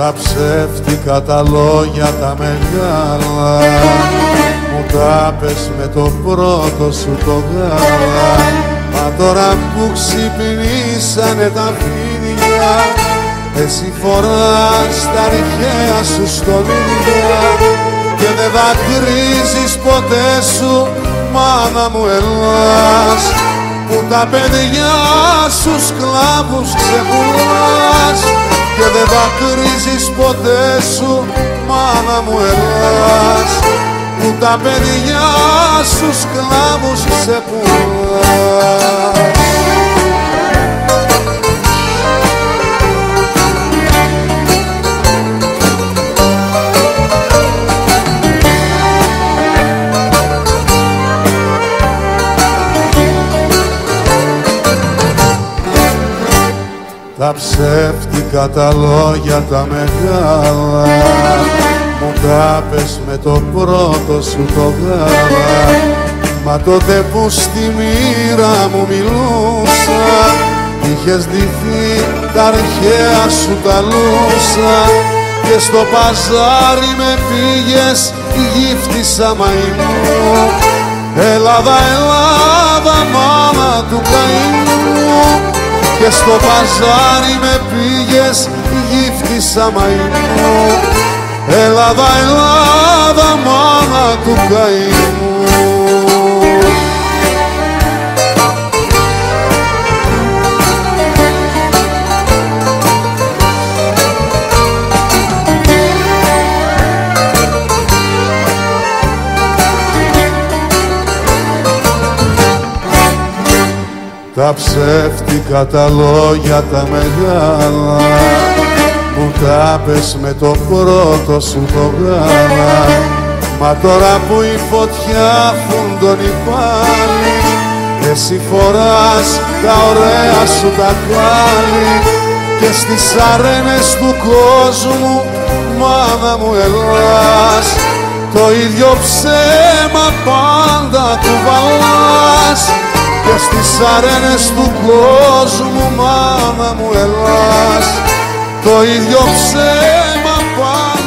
Τα ψεύτικα τα λόγια τα μεγάλα μου τα πες με το πρώτο σου το γάλα. Μα τώρα που ξυπνήσανε τα φίδια, εσύ φοράς τα αρχαία σου στολίδια και δεν δακρύζεις ποτέ σου, μάνα μου Ελλάς, που τα παιδιά σου σκλάβους ξεπουλάς και δεν δακρύζεις ποτέ σου, μάνα μου Ελλάς, που τα παιδιά σου σκλάβους ξεπουλάς. Τα ψεύτικα τα λόγια τα μεγάλα μου τα πες με το πρώτο σου το γάλα. Μα τότε που στη μοίρα μου μιλούσα, είχες ντυθεί τα αρχαία σου τα λούσα και στο παζάρι με πήγες γύφτησα μαϊμού. Ελλάδα, Ελλάδα, μάνα του καημού, και στο παζάρι με πήγες γύφτησα μαϊμού. Ελλάδα, Ελλάδα, μάνα του καημού. Τα ψεύτικα τα λόγια τα μεγάλα μου τα πες με το πρώτο σου το γάλα. Μα τώρα που η φωτιά φουντώνει πάλι, εσύ φοράς τα ωραία σου τα κάλλη και στις αρένες του κόσμου, μάνα μου Ελλάς, το ίδιο ψέμα πάντα κουβαλάς και στις αρένες του κόσμου, μάνα μου Ελλάς, το ίδιο ψέμα πάντα